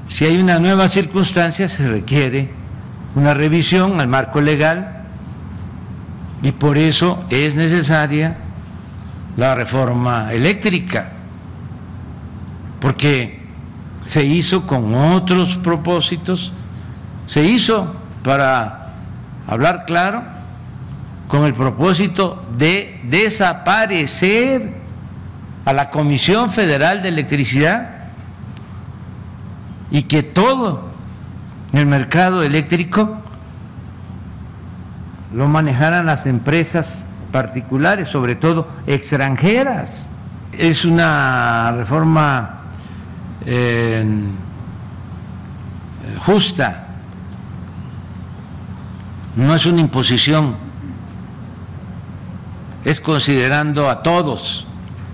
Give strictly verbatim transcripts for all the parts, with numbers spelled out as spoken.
Si hay una nueva circunstancia, se requiere una revisión al marco legal y por eso es necesaria la reforma eléctrica, porque se hizo con otros propósitos, se hizo, para hablar claro, con el propósito de desaparecer a la Comisión Federal de Electricidad y que todo el mercado eléctrico lo manejaran las empresas particulares, sobre todo extranjeras. Es una reforma eh, justa, no es una imposición, es considerando a todos.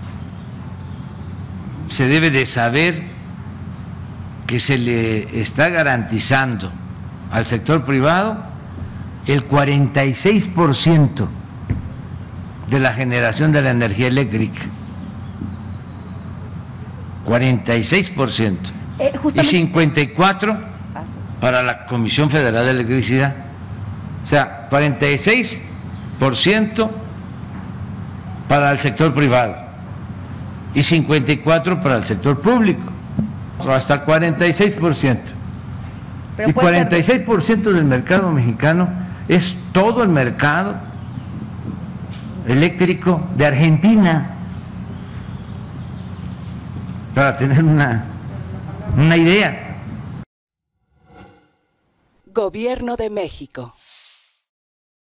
Se debe de saber que se le está garantizando al sector privado el cuarenta y seis por ciento de la generación de la energía eléctrica, cuarenta y seis por ciento, eh, y cincuenta y cuatro por ciento para la Comisión Federal de Electricidad. O sea, cuarenta y seis por ciento para el sector privado y cincuenta y cuatro por ciento para el sector público, hasta cuarenta y seis por ciento. Y cuarenta y seis por ciento del mercado mexicano es todo el mercado eléctrico de Argentina, para tener una, una idea. Gobierno de México.